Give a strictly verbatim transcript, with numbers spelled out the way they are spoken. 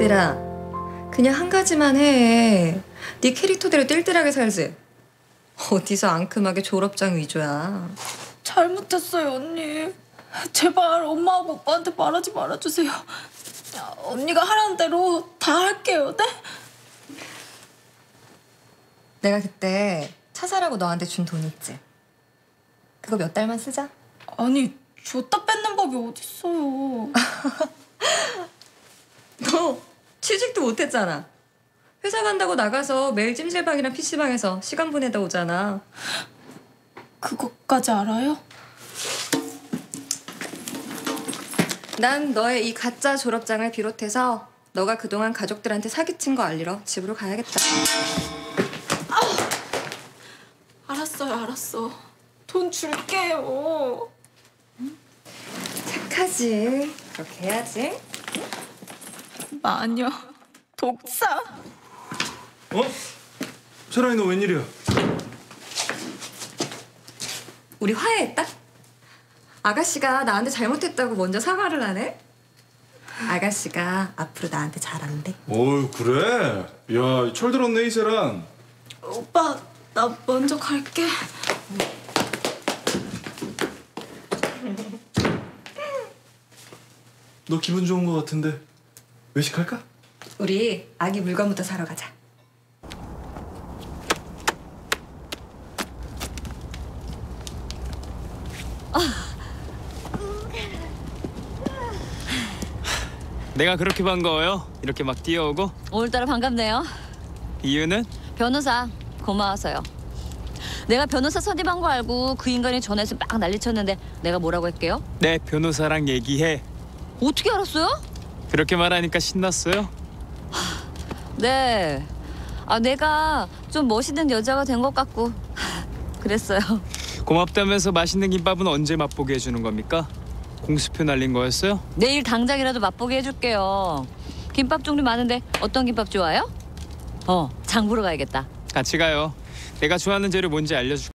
얘들아, 그냥 한 가지만 해. 네 캐릭터대로 띨띨하게 살지. 어디서 앙큼하게 졸업장 위주야. 잘못했어요, 언니. 제발 엄마하고 오빠한테 말하지 말아주세요. 언니가 하라는 대로 다 할게요, 네? 내가 그때 차 사라고 너한테 준 돈 있지? 그거 몇 달만 쓰자. 아니, 줬다 뺏는 법이 어딨어요. 너 취직도 못했잖아. 회사 간다고 나가서 매일 찜질방이랑 피시방에서 시간 보내다 오잖아. 그것까지 알아요? 난 너의 이 가짜 졸업장을 비롯해서 너가 그동안 가족들한테 사기친 거 알리러 집으로 가야겠다. 알았어요, 알았어. 돈 줄게요. 착하지. 그렇게 해야지. 마녀, 독사. 어? 세랑이 너 웬일이야? 우리 화해했다? 아가씨가 나한테 잘못했다고 먼저 사과를 하네? 아가씨가 앞으로 나한테 잘한대. 어우 그래? 야, 철 들었네 이 세랑. 오빠, 나 먼저 갈게. 너 기분 좋은 거 같은데 외식할까? 우리 아기 물건부터 사러 가자. 내가 그렇게 반가워요? 이렇게 막 뛰어오고? 오늘따라 반갑네요. 이유는? 변호사 고마워서요. 내가 변호사 선임한 거 알고 그 인간이 전화해서 막 난리쳤는데 내가 뭐라고 할게요? 내 변호사랑 얘기해. 어떻게 알았어요? 그렇게 말하니까 신났어요? 네. 아 내가 좀 멋있는 여자가 된 것 같고 그랬어요. 고맙다면서 맛있는 김밥은 언제 맛보게 해주는 겁니까? 공수표 날린 거였어요? 내일 당장이라도 맛보게 해줄게요. 김밥 종류 많은데 어떤 김밥 좋아요? 어, 장 보러 가야겠다. 같이 가요. 내가 좋아하는 재료 뭔지 알려줄게.